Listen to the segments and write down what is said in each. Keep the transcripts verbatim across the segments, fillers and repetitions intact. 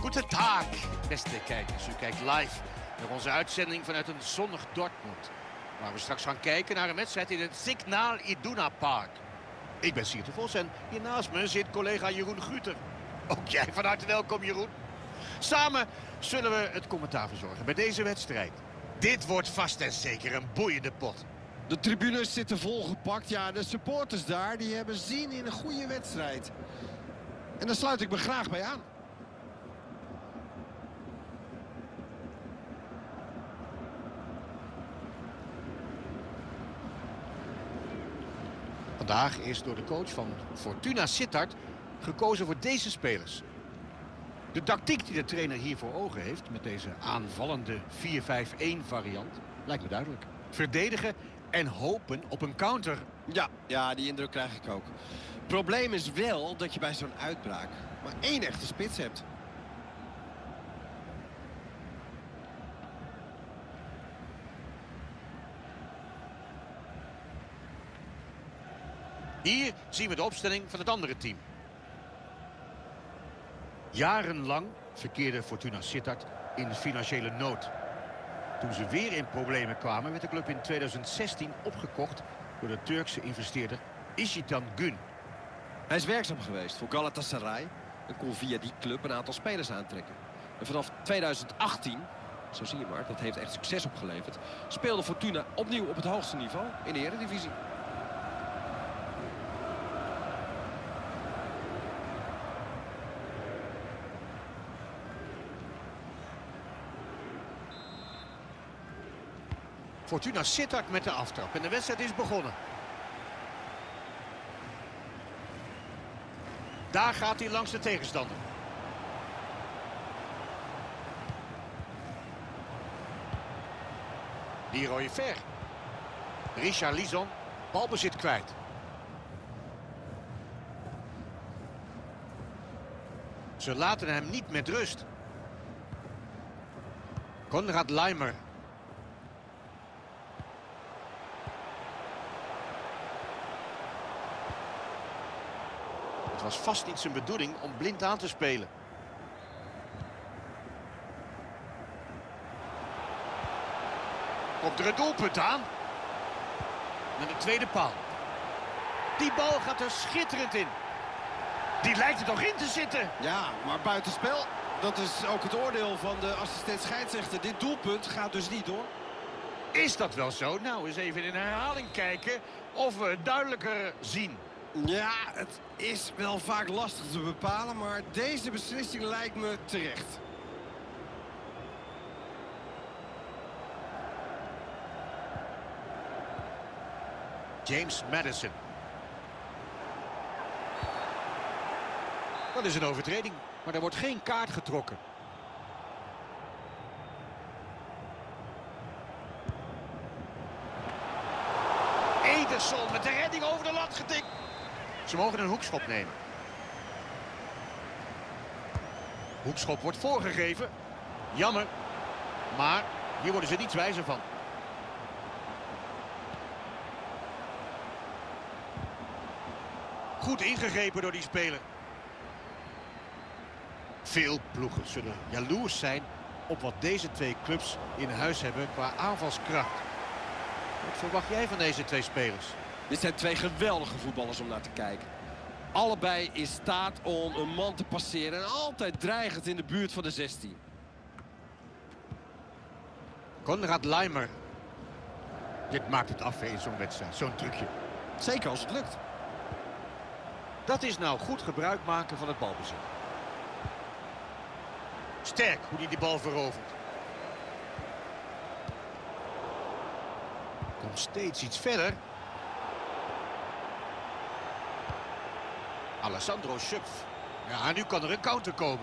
Goedendag, beste kijkers. U kijkt live naar onze uitzending vanuit een zonnig Dortmund. Waar we straks gaan kijken naar een wedstrijd in het Signal Iduna Park. Ik ben Siert de Vos en hier naast me zit collega Jeroen Guter. Ook jij van harte welkom, Jeroen. Samen zullen we het commentaar verzorgen bij deze wedstrijd. Dit wordt vast en zeker een boeiende pot. De tribunes zitten volgepakt. Ja, de supporters daar die hebben zin in een goede wedstrijd. En daar sluit ik me graag bij aan. Vandaag is door de coach van Fortuna Sittard gekozen voor deze spelers. De tactiek die de trainer hier voor ogen heeft met deze aanvallende vier vijf een variant lijkt me duidelijk. Verdedigen en hopen op een counter. Ja, ja, die indruk krijg ik ook. Probleem is wel dat je bij zo'n uitbraak maar één echte spits hebt. Hier zien we de opstelling van het andere team. Jarenlang verkeerde Fortuna Sittard in financiële nood. Toen ze weer in problemen kwamen werd de club in tweeduizend zestien opgekocht door de Turkse investeerder Işitan Gün. Hij is werkzaam geweest voor Galatasaray en kon via die club een aantal spelers aantrekken. En vanaf tweeduizend achttien, zo zie je maar, dat heeft echt succes opgeleverd, speelde Fortuna opnieuw op het hoogste niveau in de Eredivisie. Fortuna Sittard met de aftrap en de wedstrijd is begonnen. Daar gaat hij langs de tegenstander. Leroy Fer. Richarlison, balbezit kwijt. Ze laten hem niet met rust. Konrad Laimer. Het was vast niet zijn bedoeling om blind aan te spelen. Komt er een doelpunt aan? Naar de tweede paal. Die bal gaat er schitterend in. Die lijkt er toch in te zitten. Ja, maar buitenspel. Dat is ook het oordeel van de assistent scheidsrechter. Dit doelpunt gaat dus niet door. Is dat wel zo? Nou, eens even in herhaling kijken of we het duidelijker zien. Ja, het is wel vaak lastig te bepalen, maar deze beslissing lijkt me terecht. James Maddison. Dat is een overtreding, maar er wordt geen kaart getrokken. Ederson met de redding over de lat getikt. Ze mogen een hoekschop nemen. Hoekschop wordt voorgegeven. Jammer. Maar hier worden ze niets wijzer van. Goed ingegrepen door die speler. Veel ploegen zullen jaloers zijn op wat deze twee clubs in huis hebben qua aanvalskracht. Wat verwacht jij van deze twee spelers? Dit zijn twee geweldige voetballers om naar te kijken. Allebei in staat om een man te passeren en altijd dreigend in de buurt van de zestien. Konrad Laimer. Dit maakt het af in zo'n wedstrijd, zo'n trucje. Zeker als het lukt. Dat is nou goed gebruik maken van het balbezit. Sterk hoe hij die bal verovert. Komt steeds iets verder. Alessandro Schöpf. Ja, nu kan er een counter komen.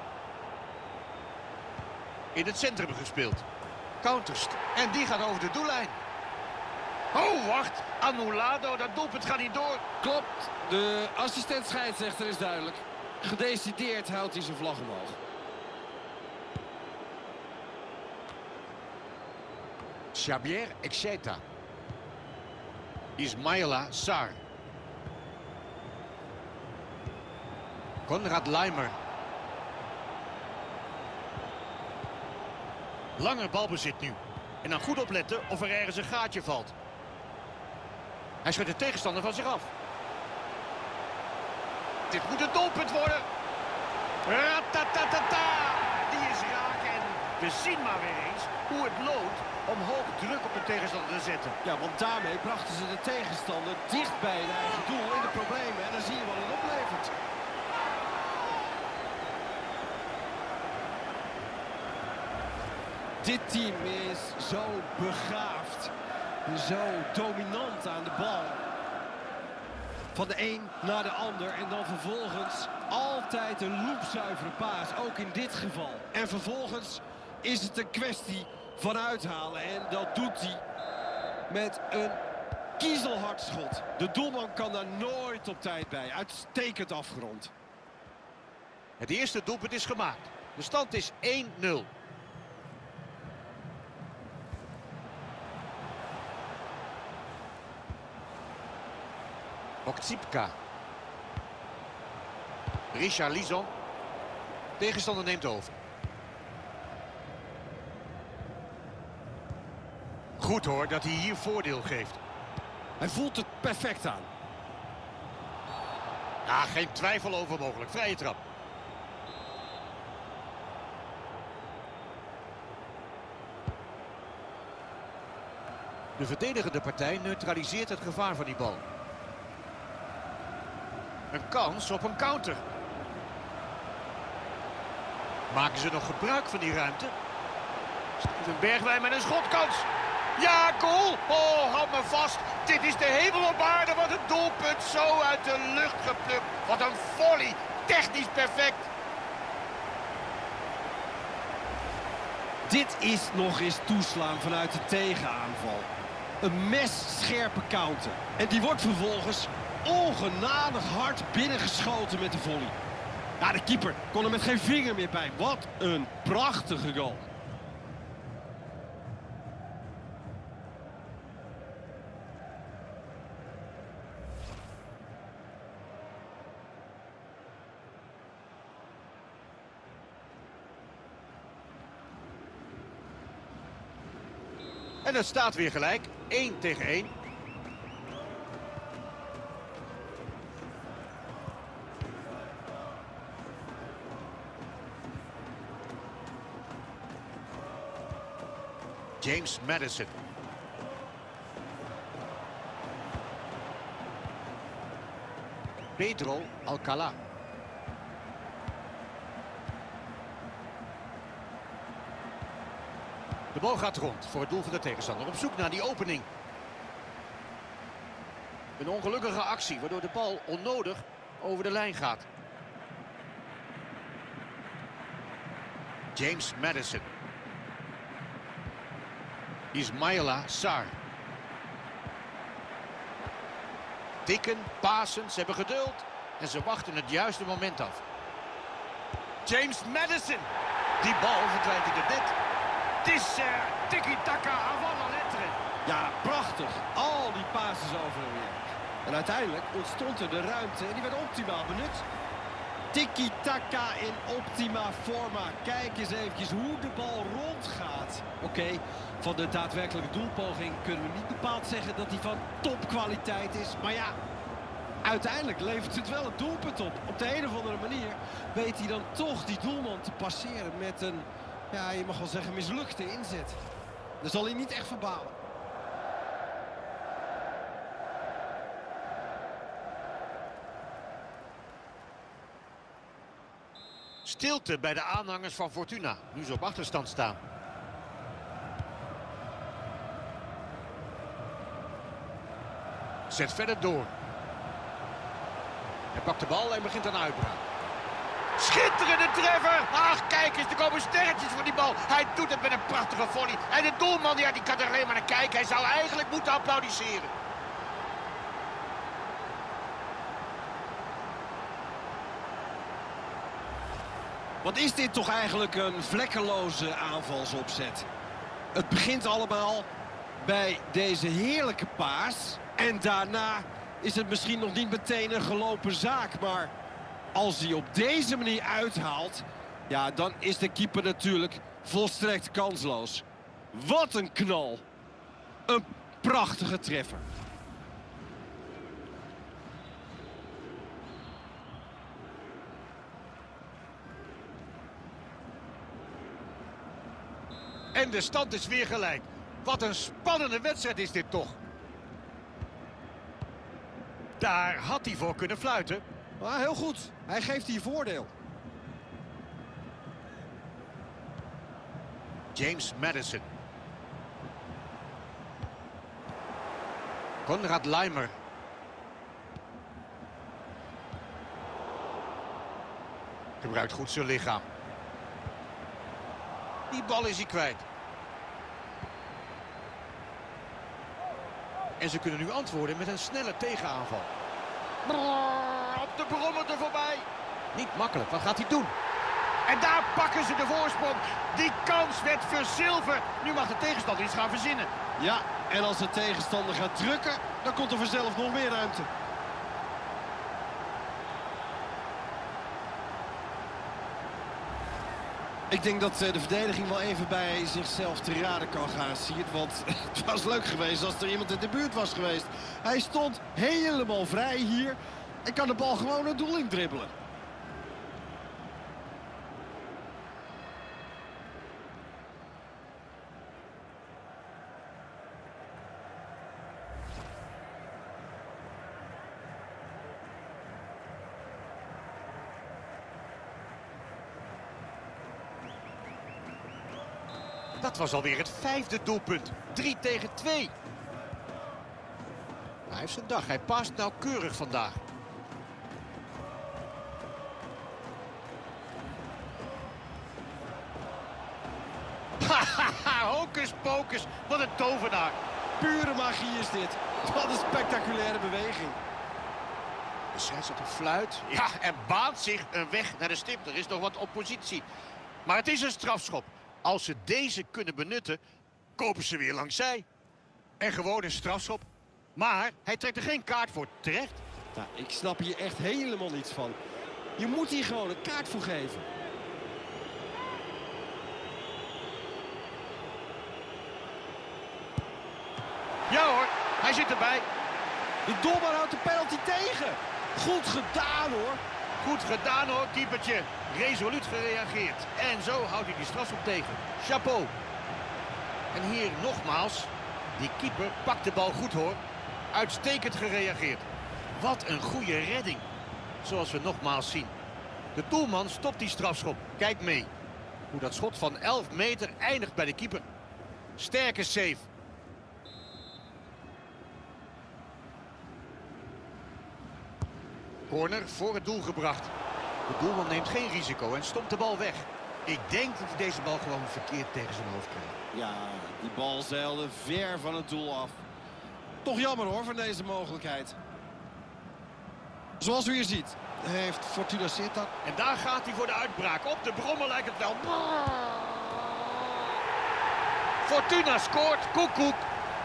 In het centrum gespeeld. Counters. En die gaat over de doellijn. Oh, wacht. Anulado, dat doelpunt gaat niet door. Klopt. De assistent scheidsrechter is duidelijk. Gedecideerd houdt hij zijn vlag omhoog. Xavier Exeta. Ismaila Sarr. Konrad Laimer. Langer balbezit nu. En dan goed opletten of er ergens een gaatje valt. Hij schudt de tegenstander van zich af. Dit moet een doelpunt worden. Ratatatata. Die is raak en we zien maar weer eens hoe het loont om hoog druk op de tegenstander te zetten. Ja, want daarmee brachten ze de tegenstander dicht bij hun eigen doel in de problemen. En dan zie je wat het oplevert. Dit team is zo begaafd. Zo dominant aan de bal. Van de een naar de ander en dan vervolgens altijd een loopzuivere paas. Ook in dit geval. En vervolgens is het een kwestie van uithalen. En dat doet hij met een kiezelhard schot. De doelman kan daar nooit op tijd bij. Uitstekend afgerond. Het eerste doelpunt is gemaakt. De stand is één nul. Oktsipka. Richarlison. Tegenstander neemt over. Goed hoor dat hij hier voordeel geeft. Hij voelt het perfect aan. Ja, geen twijfel over mogelijk. Vrije trap. De verdedigende partij neutraliseert het gevaar van die bal. Een kans op een counter. Maken ze nog gebruik van die ruimte? Steven Bergwijn met een schotkans. Ja, goal! Oh, houd me vast. Dit is de hemel op aarde. Wat een doelpunt. Zo uit de lucht geplukt. Wat een volley. Technisch perfect. Dit is nog eens toeslaan vanuit de tegenaanval. Een messcherpe counter. En die wordt vervolgens ongenadig hard binnengeschoten met de volley. Ja, de keeper kon er met geen vinger meer bij. Wat een prachtige goal. En het staat weer gelijk. één tegen één. James Maddison. Pedro Alcalá. De bal gaat rond voor het doel van de tegenstander. Op zoek naar die opening. Een ongelukkige actie waardoor de bal onnodig over de lijn gaat. James Maddison. Ismaila Sarr. Tikken, pasen, ze hebben geduld. En ze wachten het juiste moment af. James Maddison. Die bal verdwijnt in het net. Het is uh, tiki-taka avant la lettre. Ja, prachtig. Al die passes over en weer. En uiteindelijk ontstond er de ruimte en die werd optimaal benut. Tiki-taka in optima forma. Kijk eens eventjes hoe de bal rondgaat. Oké, okay, van de daadwerkelijke doelpoging kunnen we niet bepaald zeggen dat hij van topkwaliteit is. Maar ja, uiteindelijk levert het wel een doelpunt op. Op de een of andere manier weet hij dan toch die doelman te passeren met een, ja, je mag wel zeggen, mislukte inzet. Dan zal hij niet echt verbalen. Stilte bij de aanhangers van Fortuna, nu ze op achterstand staan. Zet verder door. Hij pakt de bal en begint aan uitbraak. Schitterende treffer! Ach, kijk eens, er komen sterretjes voor die bal. Hij doet het met een prachtige volley. En de doelman, ja, die kan er alleen maar naar kijken. Hij zou eigenlijk moeten applaudisseren. Wat is dit toch eigenlijk een vlekkeloze aanvalsopzet? Het begint allemaal bij deze heerlijke paas. En daarna is het misschien nog niet meteen een gelopen zaak. Maar als hij op deze manier uithaalt, ja, dan is de keeper natuurlijk Volstrekt kansloos. Wat een knal. Een prachtige treffer. En de stand is weer gelijk. Wat een spannende wedstrijd is dit toch. Daar had hij voor kunnen fluiten. Maar heel goed. Hij geeft hier voordeel. James Maddison. Konrad Laimer. Gebruikt goed zijn lichaam. Die bal is hij kwijt. En ze kunnen nu antwoorden met een snelle tegenaanval. Brrr, op de brommer er voorbij. Niet makkelijk, wat gaat hij doen? En daar pakken ze de voorsprong. Die kans werd verzilverd. Nu mag de tegenstander iets gaan verzinnen. Ja, en als de tegenstander gaat drukken, dan komt er vanzelf nog meer ruimte. Ik denk dat de verdediging wel even bij zichzelf te raden kan gaan, zie je het. Want het was leuk geweest als er iemand in de buurt was geweest. Hij stond helemaal vrij hier en kan de bal gewoon het doel in dribbelen. Dat was alweer het vijfde doelpunt. drie tegen twee. Hij heeft zijn dag. Hij past nauwkeurig vandaag. Hahaha, hocus pocus. Wat een tovenaar. Pure magie is dit. Wat een spectaculaire beweging. De scheidsrechter fluit. Ja, en baant zich een weg naar de stip. Er is nog wat oppositie. Maar het is een strafschop. Als ze deze kunnen benutten, kopen ze weer langs zij. En gewoon een strafschop. Maar hij trekt er geen kaart voor. Terecht. Nou, ik snap hier echt helemaal niets van. Je moet hier gewoon een kaart voor geven. Ja hoor, hij zit erbij. De doelman houdt de penalty tegen. Goed gedaan hoor. Goed gedaan hoor, keepertje. Resoluut gereageerd. En zo houdt hij die strafschop tegen. Chapeau. En hier nogmaals. Die keeper pakt de bal goed hoor. Uitstekend gereageerd. Wat een goede redding. Zoals we nogmaals zien. De doelman stopt die strafschop. Kijk mee. Hoe dat schot van elf meter eindigt bij de keeper. Sterke save. Corner voor het doel gebracht. De doelman neemt geen risico en stomt de bal weg. Ik denk dat hij deze bal gewoon verkeerd tegen zijn hoofd krijgt. Ja, die bal zeilde ver van het doel af. Toch jammer hoor van deze mogelijkheid. Zoals u hier ziet, heeft Fortuna Sittard. En daar gaat hij voor de uitbraak. Op de brommer lijkt het wel. Fortuna scoort. Koekoek.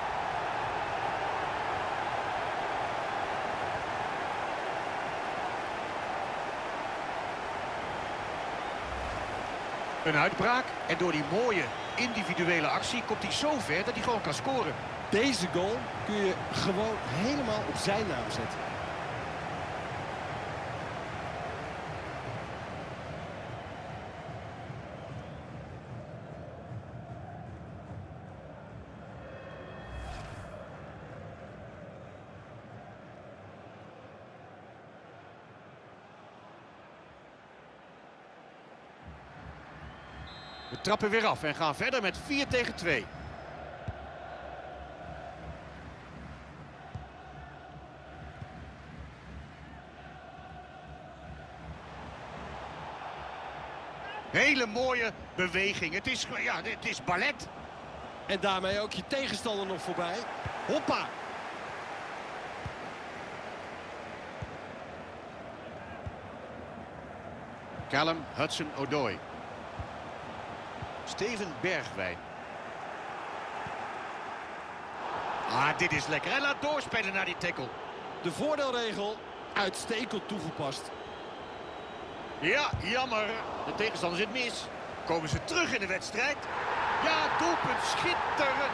Een uitbraak en door die mooie individuele actie komt hij zo ver dat hij gewoon kan scoren. Deze goal kun je gewoon helemaal op zijn naam zetten. We trappen weer af en gaan verder met vier tegen twee. Hele mooie beweging. Het is, ja, het is ballet. En daarmee ook je tegenstander nog voorbij. Hoppa! Callum Hudson-Odoi. Steven Bergwijn. Ah, dit is lekker. Hij laat doorspelen naar die tackle. De voordeelregel uitstekend toegepast. Ja, jammer. De tegenstander zit mis. Komen ze terug in de wedstrijd? Ja, doelpunt, schitterend.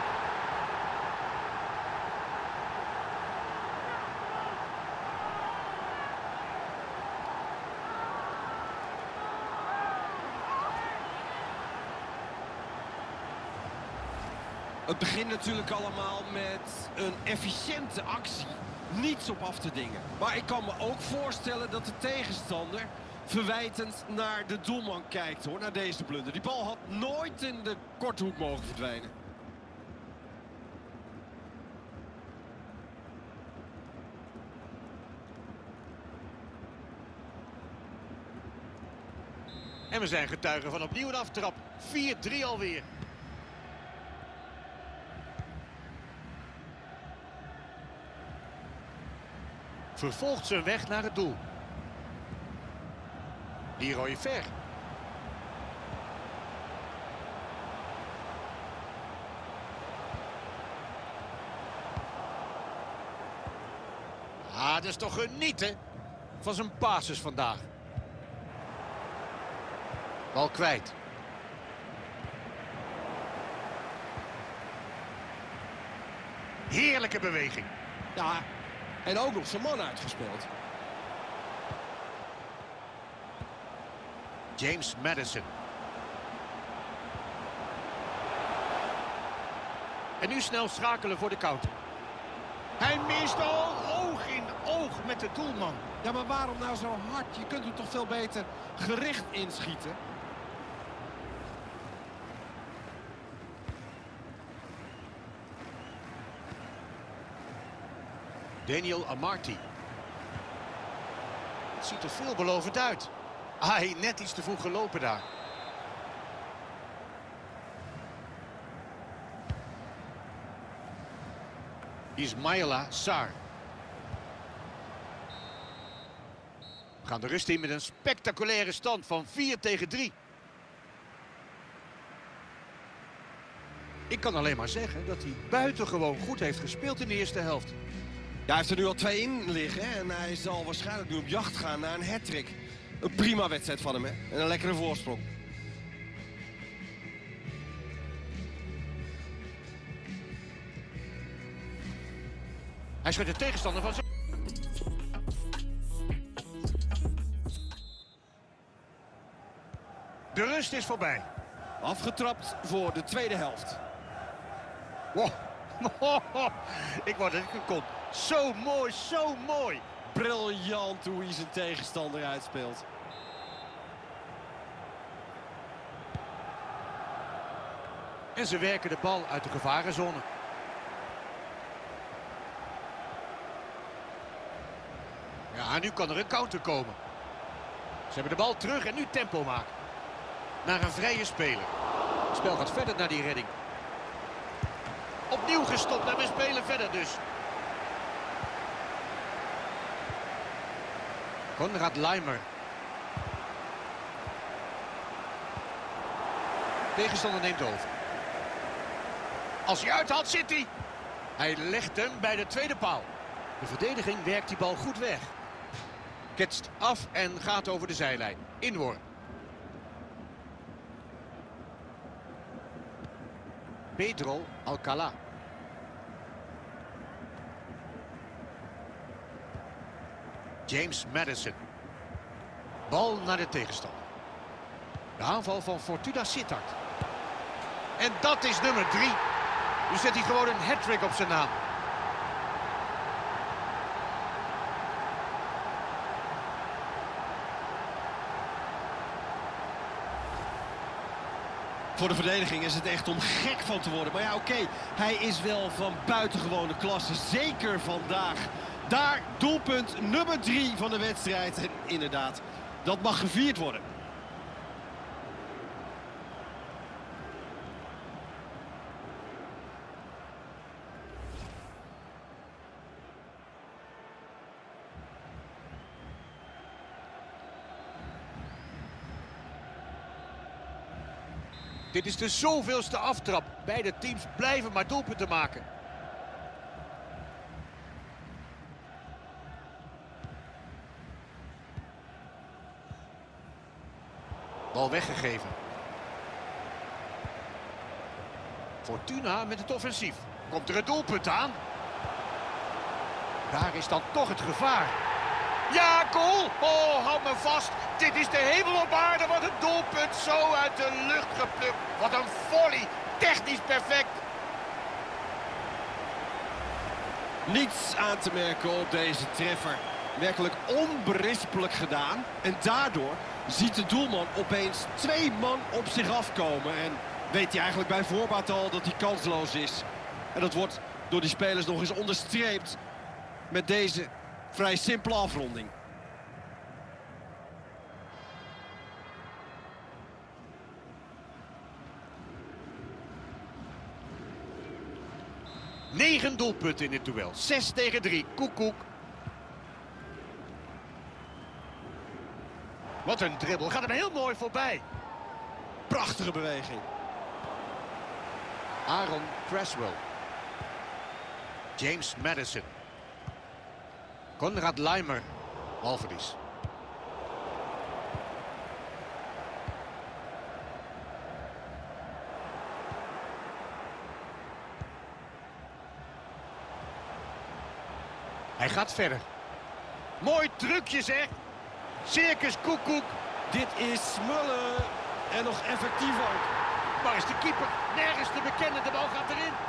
Het begint natuurlijk allemaal met een efficiënte actie. Niets op af te dingen. Maar ik kan me ook voorstellen dat de tegenstander verwijtend naar de doelman kijkt, hoor, naar deze blunder. Die bal had nooit in de korte hoek mogen verdwijnen. En we zijn getuigen van opnieuw een aftrap. vier drie alweer. Vervolgt zijn weg naar het doel. Leroy Fer. Ah, dat is toch genieten van zijn passes vandaag. Bal kwijt. Heerlijke beweging. Ja, en ook nog zijn man uitgespeeld. James Maddison. En nu snel schakelen voor de counter. Hij mist al oog in oog met de doelman. Ja, maar waarom nou zo hard? Je kunt hem toch veel beter gericht inschieten? Daniel Amarty. Het ziet er veelbelovend uit. Hij net iets te vroeg gelopen daar. Ismaila Sarr. We gaan de rust in met een spectaculaire stand van vier tegen drie. Ik kan alleen maar zeggen dat hij buitengewoon goed heeft gespeeld in de eerste helft. Ja, hij heeft er nu al twee in liggen hè? En hij zal waarschijnlijk nu op jacht gaan naar een hat-trick. Een prima wedstrijd van hem, hè? En een lekkere voorsprong. Hij schudt de tegenstander van zijn... De rust is voorbij. Afgetrapt voor de tweede helft. Wow. Ik wou dat ik hem kon. Zo mooi, zo mooi. Briljant hoe hij zijn tegenstander uitspeelt. En ze werken de bal uit de gevarenzone. Ja, nu kan er een counter komen. Ze hebben de bal terug en nu tempo maken. Naar een vrije speler. Het spel gaat verder naar die redding. Opnieuw gestopt en we spelen verder dus. Konrad Laimer. Tegenstander neemt over. Als hij uithaalt, zit hij. Hij legt hem bij de tweede paal. De verdediging werkt die bal goed weg. Ketst af en gaat over de zijlijn. Inworp. Pedro Alcalá. James Maddison. Bal naar de tegenstander. De aanval van Fortuna Sittard. En dat is nummer drie. Nu zet hij gewoon een hat-trick op zijn naam. Voor de verdediging is het echt om gek van te worden. Maar ja, oké, okay, hij is wel van buitengewone klasse. Zeker vandaag. Daar doelpunt nummer drie van de wedstrijd. En inderdaad, dat mag gevierd worden. Dit is de zoveelste aftrap. Beide teams blijven maar doelpunten maken. Bal weggegeven. Fortuna met het offensief. Komt er het doelpunt aan? Daar is dan toch het gevaar. Ja, goal! Oh, hou me vast. Dit is de hemel op aarde. Wat een doelpunt. Zo uit de lucht geplukt. Wat een volley. Technisch perfect. Niets aan te merken op deze treffer. Werkelijk onberispelijk gedaan. En daardoor ziet de doelman opeens twee man op zich afkomen. En weet hij eigenlijk bij voorbaat al dat hij kansloos is. En dat wordt door die spelers nog eens onderstreept met deze vrij simpele afronding. Negen doelpunten in dit duel. Zes tegen drie. Koekoek. Wat een dribbel. Gaat hem heel mooi voorbij. Prachtige beweging. Aaron Cresswell. James Maddison. Konrad Laimer. Balverlies. Hij gaat verder. Mooi trucje zeg. Circus Koekoek. Dit is smullen. En nog effectief ook. Waar is de keeper? Nergens te bekennen. De bal gaat erin.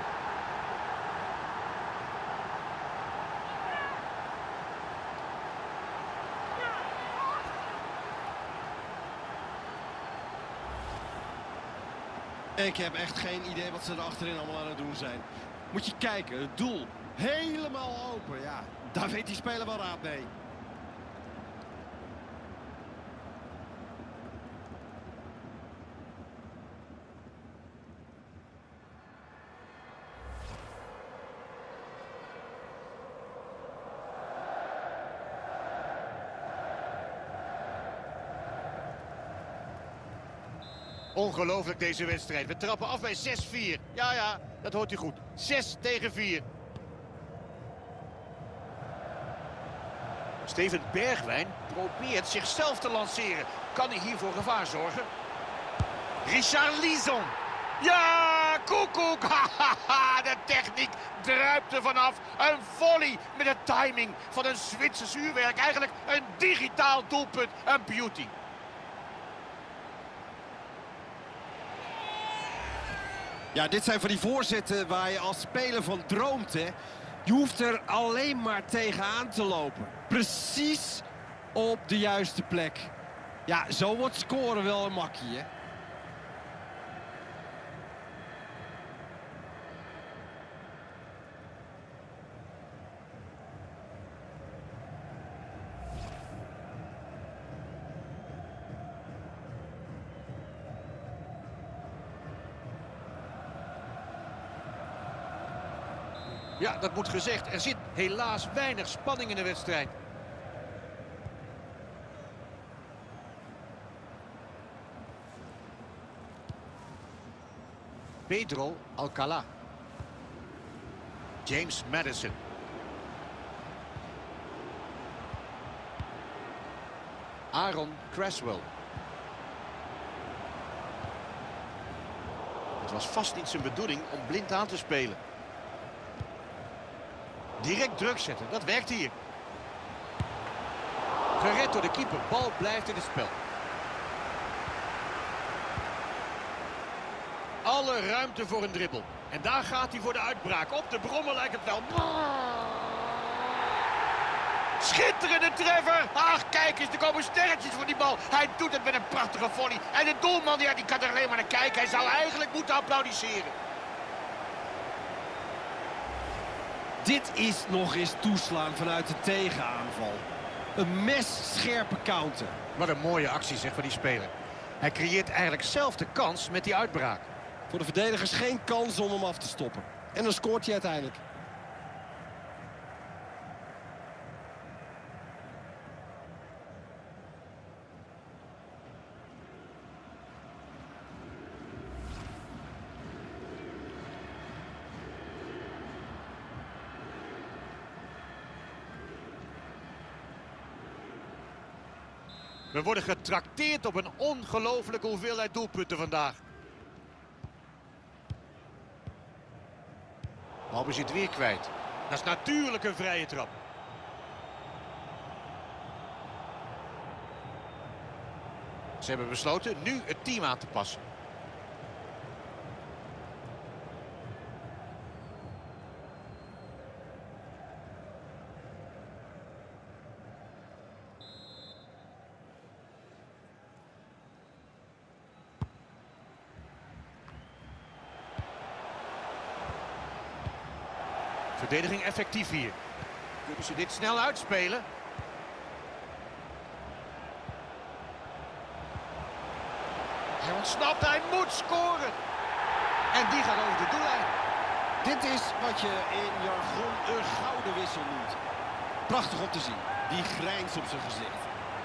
Ik heb echt geen idee wat ze er achterin allemaal aan het doen zijn. Moet je kijken, het doel helemaal open. Ja, daar weet die speler wel raad mee. Ongelooflijk deze wedstrijd. We trappen af bij zes vier. Ja, ja, dat hoort u goed. zes tegen vier. Steven Bergwijn probeert zichzelf te lanceren. Kan hij hier voor gevaar zorgen? Richarlison. Ja, Koekoek. De techniek druipt er vanaf. Een volley met de timing van een Zwitsers uurwerk. Eigenlijk een digitaal doelpunt. Een beauty. Ja, dit zijn van die voorzetten waar je als speler van droomt, hè. Je hoeft er alleen maar tegenaan te lopen. Precies op de juiste plek. Ja, zo wordt scoren wel een makkie, hè. Ja, dat moet gezegd. Er zit helaas weinig spanning in de wedstrijd. Pedro Alcalá. James Maddison. Aaron Cresswell. Het was vast niet zijn bedoeling om blind aan te spelen. Direct druk zetten, dat werkt hier. Gered door de keeper, bal blijft in het spel. Alle ruimte voor een dribbel. En daar gaat hij voor de uitbraak. Op de brommer lijkt het wel. Schitterende treffer. Ach, kijk eens, er komen sterretjes voor die bal. Hij doet het met een prachtige volley. En de doelman, ja, die kan er alleen maar naar kijken. Hij zou eigenlijk moeten applaudisseren. Dit is nog eens toeslaan vanuit de tegenaanval. Een messcherpe counter. Wat een mooie actie zeg van die speler. Hij creëert eigenlijk zelf de kans met die uitbraak. Voor de verdedigers geen kans om hem af te stoppen. En dan scoort hij uiteindelijk. We worden getrakteerd op een ongelofelijke hoeveelheid doelpunten vandaag. Balbezit weer kwijt. Dat is natuurlijk een vrije trap. Ze hebben besloten nu het team aan te passen. Verdediging effectief hier. Kunnen ze dit snel uitspelen? Hij ontsnapt, hij moet scoren. En die gaat over de doellijn. Dit is wat je in jargon een gouden wissel noemt. Prachtig om te zien. Die grijns op zijn gezicht.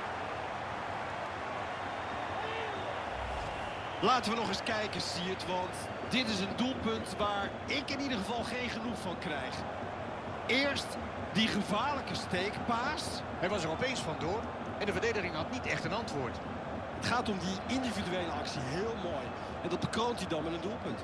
Laten we nog eens kijken, Siert, want dit is een doelpunt waar ik in ieder geval geen genoeg van krijg. Eerst die gevaarlijke steekpaas. Hij was er opeens vandoor en de verdediging had niet echt een antwoord. Het gaat om die individuele actie, heel mooi. En dat bekroont hij dan met een doelpunt.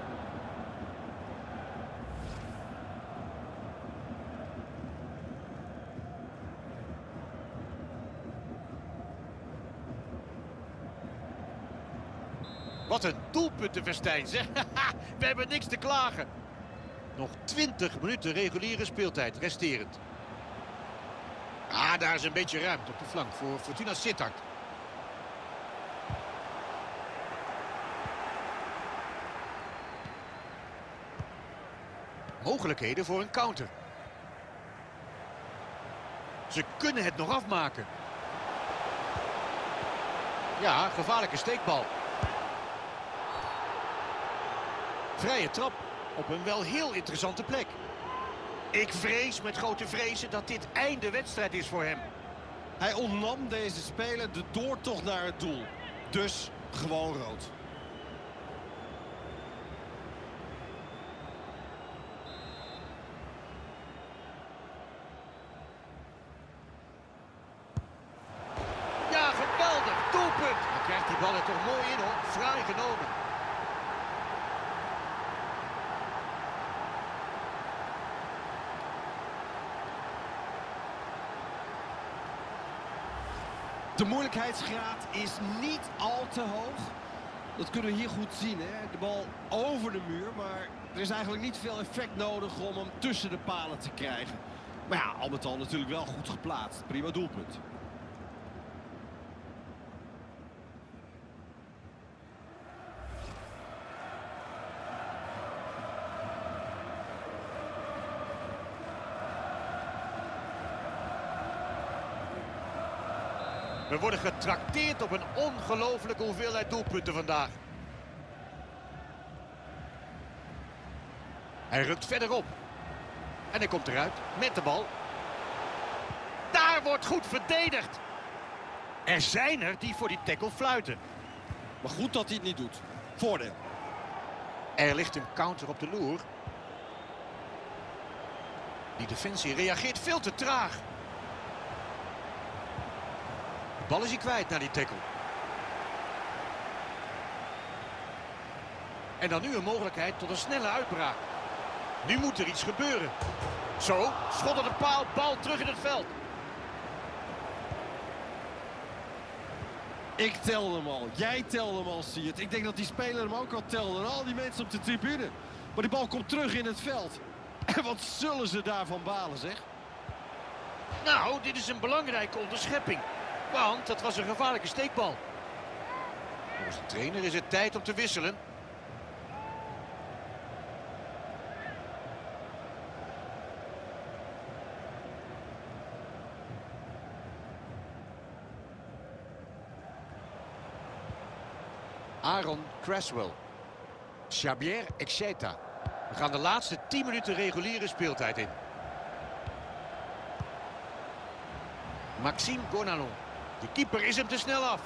Wat een doelpuntenfestijn, zeg. We hebben niks te klagen. Nog twintig minuten reguliere speeltijd resterend. Ah, daar is een beetje ruimte op de flank voor Fortuna Sittard. Mogelijkheden voor een counter. Ze kunnen het nog afmaken. Ja, gevaarlijke steekbal. Vrije trap op een wel heel interessante plek. Ik vrees met grote vrezen dat dit einde wedstrijd is voor hem. Hij ontnam deze speler de doortocht naar het doel. Dus gewoon rood. Ja, geweldig. Doelpunt. Dan krijgt die bal er toch mooi in, hoor. Fraai genomen. De moeilijkheidsgraad is niet al te hoog. Dat kunnen we hier goed zien, hè? De bal over de muur, maar er is eigenlijk niet veel effect nodig om hem tussen de palen te krijgen. Maar ja, al met al natuurlijk wel goed geplaatst. Prima doelpunt. We worden getrakteerd op een ongelofelijke hoeveelheid doelpunten vandaag. Hij rukt verder op. En hij komt eruit met de bal. Daar wordt goed verdedigd. Er zijn er die voor die tackle fluiten. Maar goed dat hij het niet doet. Voordeel. Er ligt een counter op de loer. Die defensie reageert veel te traag. De bal is hij kwijt naar die tackle. En dan nu een mogelijkheid tot een snelle uitbraak. Nu moet er iets gebeuren. Zo, schot op de paal, bal terug in het veld. Ik telde hem al. Jij telde hem al, zie je het. Ik denk dat die speler hem ook al telde. En al die mensen op de tribune. Maar die bal komt terug in het veld. En wat zullen ze daarvan balen, zeg? Nou, dit is een belangrijke onderschepping. Want dat was een gevaarlijke steekbal. Volgens de trainer is het tijd om te wisselen. Aaron Cresswell. Xabier Exeta. We gaan de laatste tien minuten reguliere speeltijd in. Maxime Gonalon. De keeper is hem te snel af.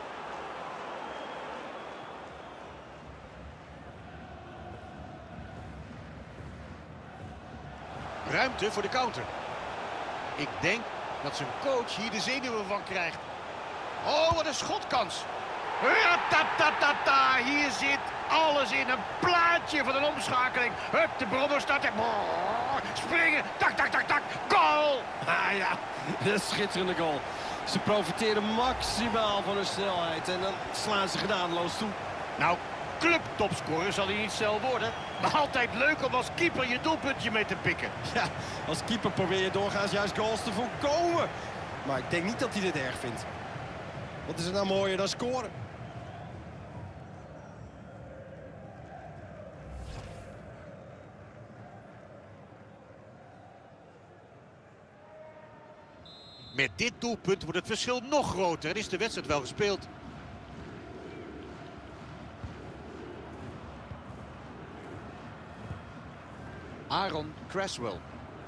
Ruimte voor de counter. Ik denk dat zijn coach hier de zenuwen van krijgt. Oh, wat een schotkans. Ratatatata. Hier zit alles in een plaatje van een omschakeling. Hup, de brommer staat er. Springen, tak, tak, tak, tak, goal! Ah ja, een schitterende goal. Ze profiteren maximaal van hun snelheid en dan slaan ze genadeloos toe. Nou, clubtopscorer zal hij niet snel worden. Maar altijd leuk om als keeper je doelpuntje mee te pikken. Ja, als keeper probeer je doorgaans juist goals te voorkomen. Maar ik denk niet dat hij dit erg vindt. Wat is er nou mooier dan scoren? Met dit doelpunt wordt het verschil nog groter en is de wedstrijd wel gespeeld. Aaron Cresswell.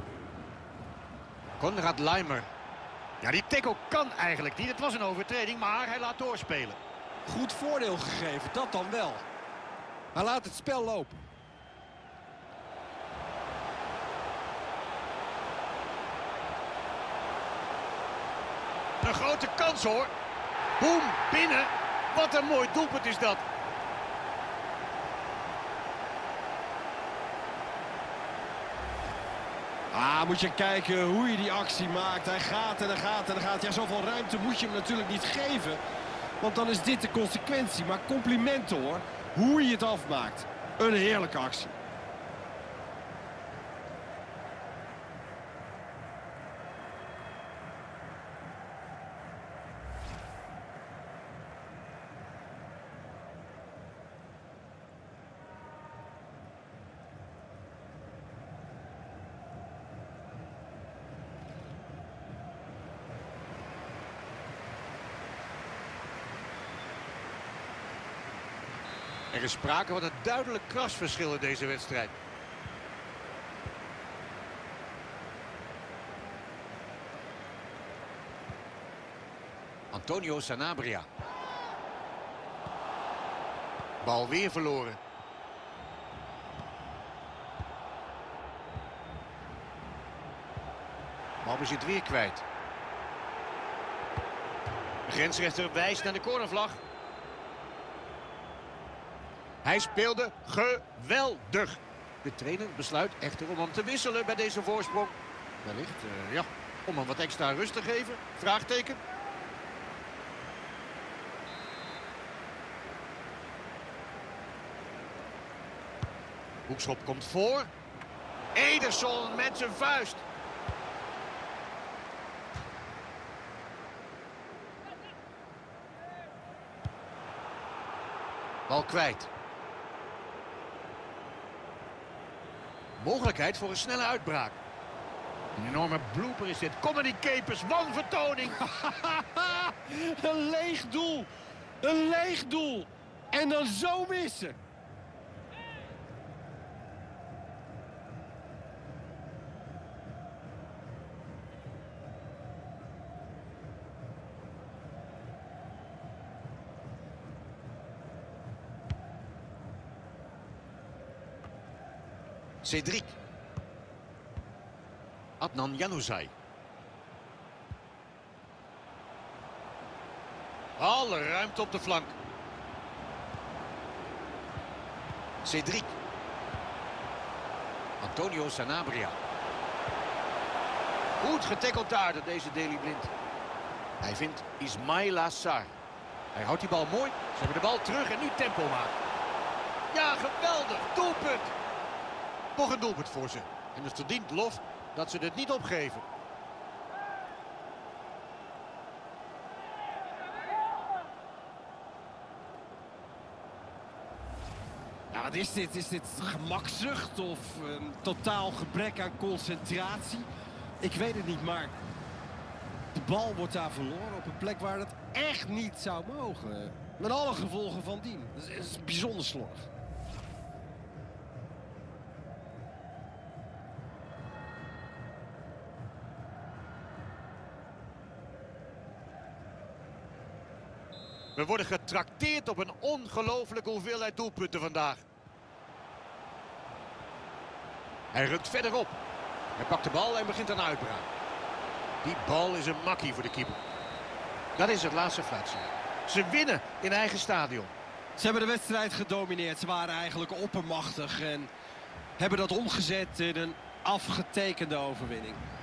Konrad Laimer. Ja, die tackle kan eigenlijk niet. Het was een overtreding, maar hij laat doorspelen. Goed voordeel gegeven, dat dan wel. Hij laat het spel lopen. Een grote kans hoor. Boem, binnen. Wat een mooi doelpunt is dat. Ah, moet je kijken hoe je die actie maakt. Hij gaat en hij gaat en hij gaat. Ja, zoveel ruimte moet je hem natuurlijk niet geven. Want dan is dit de consequentie. Maar complimenten hoor. Hoe je het afmaakt. Een heerlijke actie. Er is sprake van een duidelijk klasverschil in deze wedstrijd. Antonio Sanabria. Bal weer verloren. Balbezit weer kwijt. De grensrechter wijst naar de cornervlag. Hij speelde geweldig. De trainer besluit echter om hem te wisselen bij deze voorsprong. Wellicht, uh, ja, om hem wat extra rust te geven. Vraagteken. Hoekschop komt voor. Ederson met zijn vuist. Bal kwijt. Mogelijkheid voor een snelle uitbraak. Een enorme blooper is dit. Comedy Capers, wanvertoning. Een leeg doel. Een leeg doel. En dan zo missen. Cedric. Adnan Januzaj. Alle ruimte op de flank. Cedric. Antonio Sanabria. Goed getackeld daar door deze Daley Blind. Hij vindt Ismaila Sarr. Hij houdt die bal mooi. Ze hebben de bal terug en nu tempo maken. Ja, geweldig. Doelpunt. Nog een doelpunt voor ze. En het verdient lof dat ze het niet opgeven. Ja, wat is dit? Is dit gemakzucht of een totaal gebrek aan concentratie? Ik weet het niet, maar de bal wordt daar verloren op een plek waar het echt niet zou mogen. Met alle gevolgen van dien. Dat is, dat is bijzonder slordig. We worden getrakteerd op een ongelooflijke hoeveelheid doelpunten vandaag. Hij rukt verder op. Hij pakt de bal en begint aan uitbraak. Die bal is een makkie voor de keeper. Dat is het laatste fluitje. Ze winnen in eigen stadion. Ze hebben de wedstrijd gedomineerd. Ze waren eigenlijk oppermachtig en hebben dat omgezet in een afgetekende overwinning.